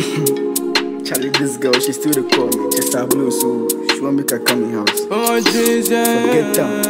Charlie, this girl, she still dey call me. Just a blue, so she want me to come in house. Oh Jesus, So get down.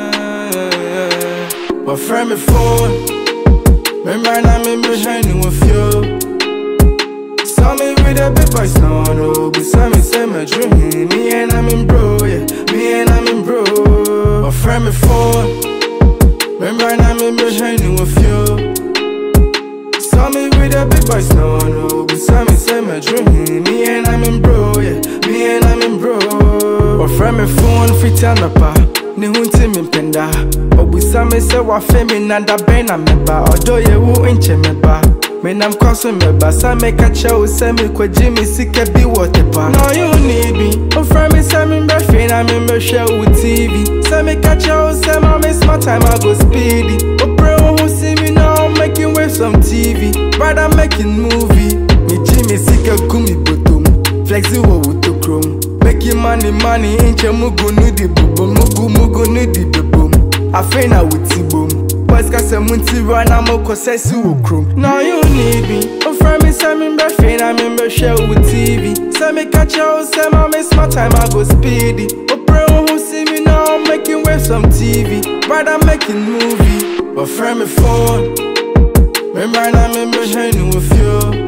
But friend me phone. Remember now me behind with you. Saw me with a big voice, no. Beside me say my dream. Me and I'm in bro, yeah. Me and I'm in bro. But friend me phone. Remember now me behind with you. Saw me with a big voice, no. Beside me say my dream. Me and I'm in bro, yeah. Me and I'm in bro. But friend me phone fit on my pa. Ni hunti mi penda. Obusa me se wa fe mi nanda bena meba. Odo ye wu inche meba. Me nam kwaso meba. Sa me kacha u se mi kwa jimi sike bi wote pa. No you need me. O friend me se mi mbe fe na mi mbe share with TV. Sa me kacha u se ma me smart time I go speedy. O pre who see me now making waves on TV. Brother making movie. Me jimi sike kumi botom. Flexi wo wuto chrome. Making money, inche mugu nudi boom, mugu nudi boom. I find out with boom. Boys can say munti run, I'm a cosses you chrome. Now you need me. Oh, friend me, say me breathing, I'm in share with TV. Say me catch out, say my miss my time, I go speedy. Oh, pray who see me now, making waves on TV. Brother making movie. But friend me phone. Remember now, I'm behind with you.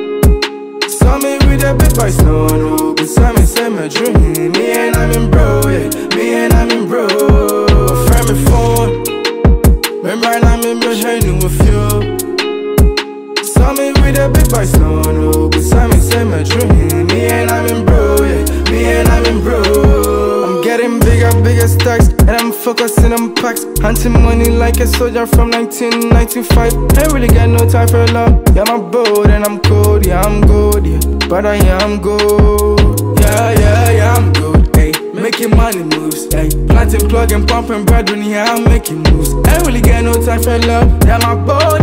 Saw me with a big voice, no. Beside me say my dream. Me and I'm in bro, yeah. Me and I'm in bro. Friend me phone. Remember I'm in behind with you. Saw me with a big voice, no. Beside me say my dream. Me and I'm in bro, yeah. Me and I'm in bro. I'm getting bigger stacks, and I'm focusing on packs. Hunting money like a soldier from 1995. Ain't really got no time for love. Yeah, I'm bold and I'm cold. Yeah, I'm good, yeah. But I am good. Yeah, I'm good. Hey, making money moves. Hey, planting, plugging, pumping, bread when yeah, I'm making moves. Ain't really got no time for love. Yeah, I'm bold